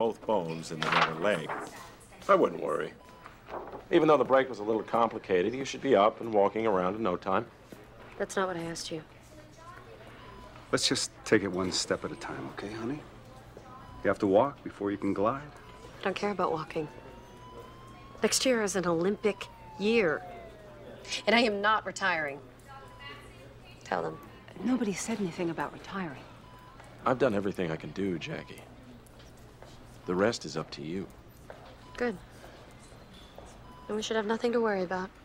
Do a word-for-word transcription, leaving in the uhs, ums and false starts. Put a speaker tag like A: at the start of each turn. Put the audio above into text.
A: both bones in the lower leg. I wouldn't worry. Even though the break was a little complicated, you should be up and walking around in no time.
B: That's not what I asked you.
C: Let's just take it one step at a time, okay, honey? You have to walk before you can glide.
B: I don't care about walking. Next year is an Olympic year. And I am not retiring. Tell them.
D: Nobody said anything about retiring.
A: I've done everything I can do, Jackie. The rest is up to you.
B: Good. And we should have nothing to worry about.